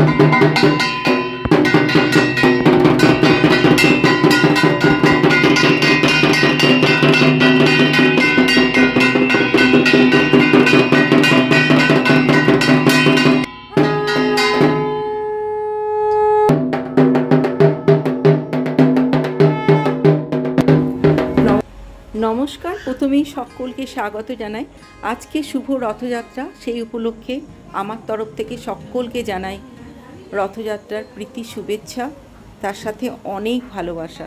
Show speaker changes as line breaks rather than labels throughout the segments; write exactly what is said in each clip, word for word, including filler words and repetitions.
নমস্কার, প্রথমেই সকলকে স্বাগত জানাই। আজকে শুভ রথযাত্রা, সেই উপলক্ষে আমার তরফ থেকে সকলকে জানাই রথযাত্রার প্রীতি শুভেচ্ছা, তার সাথে অনেক ভালোবাসা।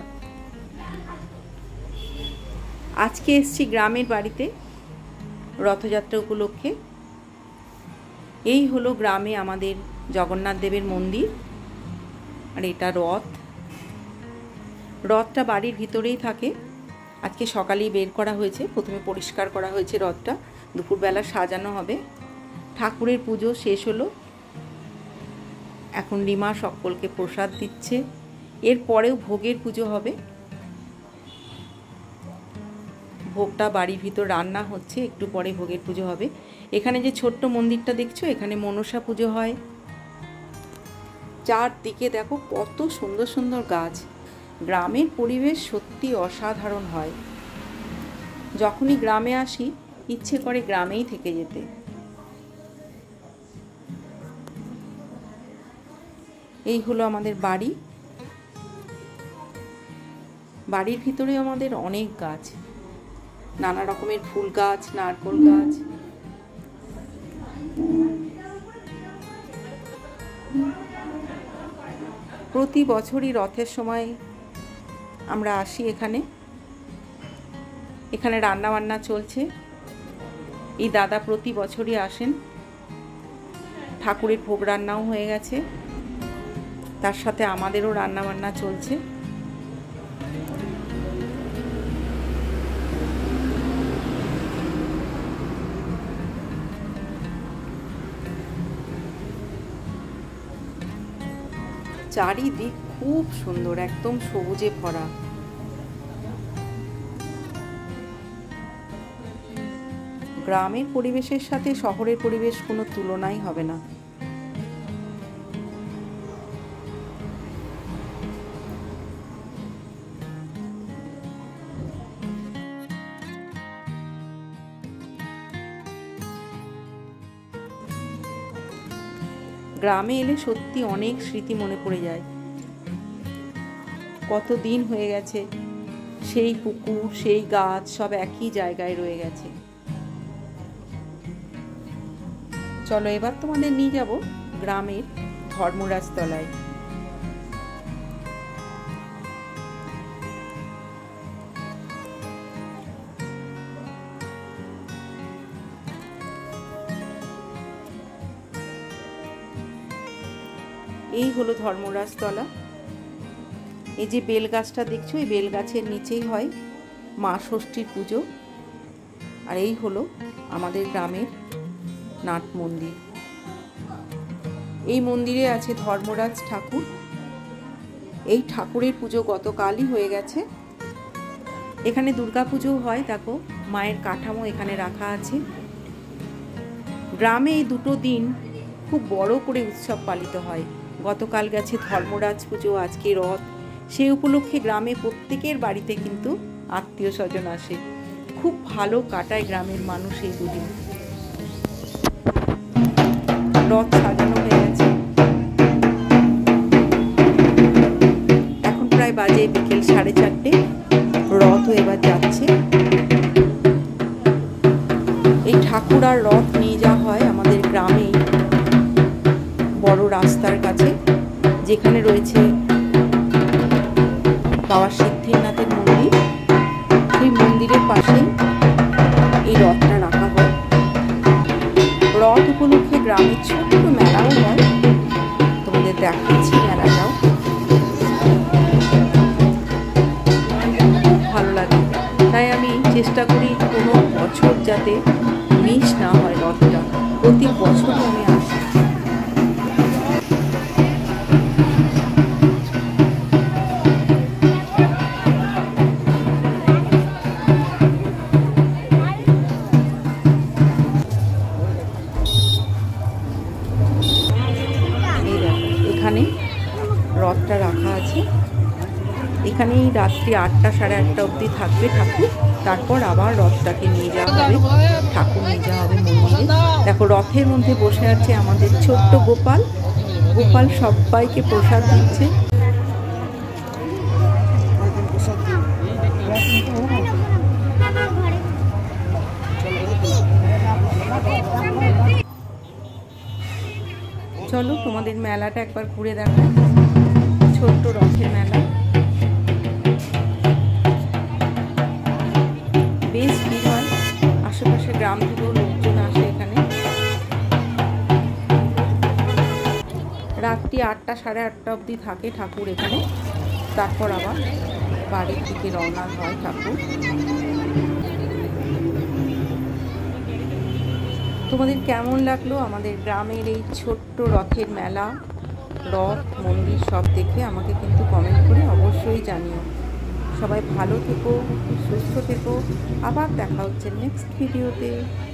আজকে এসছি গ্রামের বাড়িতে রথযাত্রা উপলক্ষে। এই হলো গ্রামে আমাদের জগন্নাথ দেবের মন্দির, আর এটা রথ। রথটা বাড়ির ভিতরেই থাকে। আজকে সকালেই বের করা হয়েছে, প্রথমে পরিষ্কার করা হয়েছে রথটা, দুপুরবেলা সাজানো হবে। ঠাকুরের পুজো শেষ হলো, এখন রিমা সকলকে প্রসাদ দিচ্ছে। এরপরেও ভোগের পুজো হবে, ভোগটা বাড়ির ভিতর রান্না হচ্ছে, একটু পরে ভোগের পুজো হবে। এখানে যে ছোট্ট মন্দিরটা দেখছো, এখানে মনসা পুজো হয়। চারদিকে দেখো কত সুন্দর সুন্দর গাছ। গ্রামের পরিবেশ সত্যি অসাধারণ হয়। যখনই গ্রামে আসি ইচ্ছে করে গ্রামেই থেকে যেতে। এই হলো আমাদের বাড়ি। বাড়ির ভিতরে আমাদের অনেক গাছ, নানা রকমের ফুল গাছ, নারকেল গাছ। প্রতি বছরই রথের সময় আমরা আসি এখানে। এখানে রান্না বান্না চলছে। এই দাদা প্রতি বছরই আসেন। ঠাকুরের ভোগ রান্নাও হয়ে গেছে, তার সাথে আমাদেরও রান্না বান্না চলছে। চারিদিক খুব সুন্দর, একদম সবুজে ভরা। গ্রামের পরিবেশের সাথে শহরের পরিবেশ কোনো তুলনাই হবে না। গ্রামে এলে সত্যি অনেক স্মৃতি মনে পড়ে যায়। কত দিন হয়ে গেছে, সেই পুকুর, সেই গাছ সব একই জায়গায় রয়ে গেছে। চলো এবার তোমাদের নিয়ে যাব গ্রামের ধর্মরাজ তলায়। এই হলো ধর্মরাজ তলা। এই যে বেল গাছটা দেখছো, এই বেল গাছের নিচেই হয় মা ষষ্ঠীর পুজো। আর এই হলো আমাদের গ্রামের নাট মন্দির। এই মন্দিরে আছে ধর্মরাজ ঠাকুর। এই ঠাকুরের পুজো গতকালই হয়ে গেছে। এখানে দুর্গা পুজো হয়, দেখো মায়ের কাঠামো এখানে রাখা আছে। গ্রামে এই দুটো দিন খুব বড় করে উৎসব পালিত হয়। গতকাল গেছে ধর্মরাজ পুজো, আজকে রথ। সেই উপলক্ষে গ্রামে প্রত্যেকের বাড়িতে কিন্তু আত্মীয় স্বজন আসে। খুব ভালো কাটায় গ্রামের মানুষ এই দুদিন। রথ সাজানো হয়ে গেছে, এখন প্রায় বাজে বিকেল সাড়ে চারটে। রথও এবার যাচ্ছে। এই ঠাকুর আর রথ নিয়ে যাওয়া হয় আমাদের গ্রামেই বড় রাস্তার কাছে, যেখানে রয়েছে বাবা সিদ্ধিনাথের মন্দির। সেই মন্দিরের পাশেই এই রথটা রাখা হয়। রথ উপলক্ষে গ্রামের ছোট্ট মেলাও হয়, তোমাদের দেখাচ্ছি মেলাটাও। খুব ভালো লাগে, তাই আমি চেষ্টা করি কোনো বছর যাতে মিস না হয় রথটা। প্রতি বছরই আমি আসি। এখানেই রাত্রি আটটা সাড়ে আটটা অবধি থাকবে ঠাকুর। তারপর আবার রথটাকে নিয়ে যাওয়া হবে, ঠাকুর নিয়ে যাওয়া হবে মন্দিরে। দেখো রথের মধ্যে বসে আছে আমাদের ছোট্ট গোপাল। গোপাল সবাইকে প্রসাদ দিচ্ছে। চলো তোমাদের মেলাটা একবার ঘুরে দেখাই, ছোট্ট রথের মেলা। বেশ ভিড় হয়, আশেপাশে গ্রাম থেকেও লোকজন আসে এখানে। রাত্রি আটটা সাড়ে আটটা অবধি থাকে ঠাকুর এখানে, তারপর আবার বাড়ির দিকে রওনা হয় ঠাকুর। তোমাদের কেমন লাগলো আমাদের গ্রামের এই ছোট্ট রথের মেলা, রথ, মন্দির সব দেখে আমাকে কিন্তু কমেন্ট করে অবশ্যই জানিও। সবাই ভালো থেকো, সুস্থ থেকো। আবার দেখা হচ্ছে নেক্সট ভিডিওতে।